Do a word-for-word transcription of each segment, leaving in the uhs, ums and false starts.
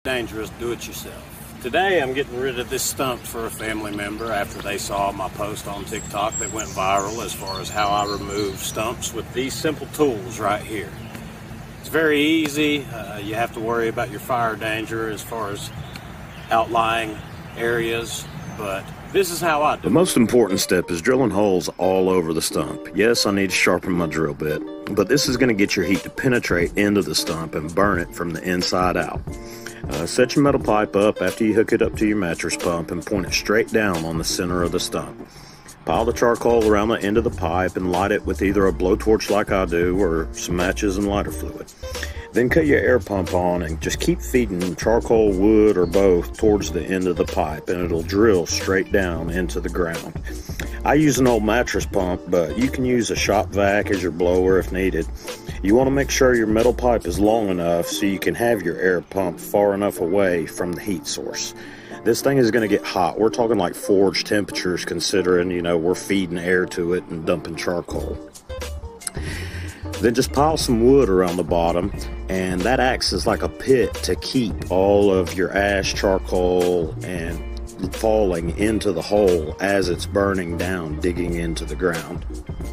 Dangerous do-it-yourself. Today I'm getting rid of this stump for a family member after they saw my post on TikTok that went viral as far as how I remove stumps with these simple tools right here. It's very easy. Uh, you have to worry about your fire danger as far as outlying areas, but this is how I do it. The most important step is drilling holes all over the stump. Yes, I need to sharpen my drill bit, but this is going to get your heat to penetrate into the stump and burn it from the inside out. Uh, set your metal pipe up after you hook it up to your mattress pump and point it straight down on the center of the stump. Pile the charcoal around the end of the pipe and light it with either a blowtorch like I do or some matches and lighter fluid. Then cut your air pump on and just keep feeding charcoal, wood, or both towards the end of the pipe, and it'll drill straight down into the ground. I use an old mattress pump, but you can use a shop vac as your blower if needed. You want to make sure your metal pipe is long enough so you can have your air pump far enough away from the heat source. This thing is going to get hot. We're talking like forge temperatures, considering, you know, we're feeding air to it and dumping charcoal. Then just pile some wood around the bottom, and that acts as like a pit to keep all of your ash, charcoal, and falling into the hole as it's burning down, digging into the ground.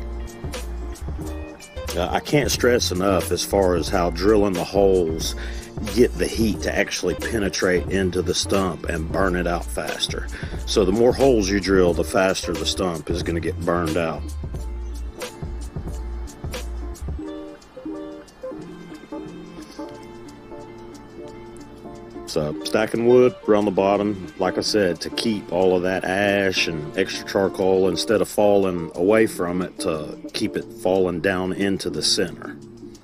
Uh, I can't stress enough as far as how drilling the holes get the heat to actually penetrate into the stump and burn it out faster. So the more holes you drill, the faster the stump is going to get burned out. So stacking wood around the bottom, like I said, to keep all of that ash and extra charcoal, instead of falling away from it, to keep it falling down into the center.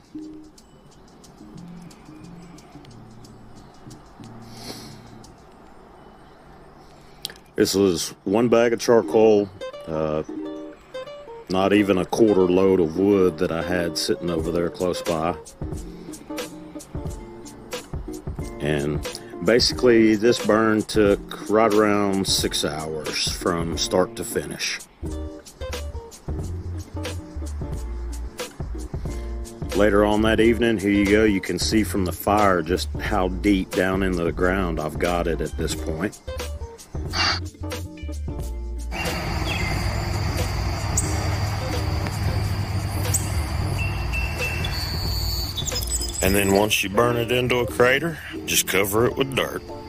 This was one bag of charcoal, uh, not even a quarter load of wood that I had sitting over there close by. And basically this burn took right around six hours from start to finish. Later on that evening, here you go, you can see from the fire just how deep down into the ground I've got it at this point. And then once you burn it into a crater, just cover it with dirt.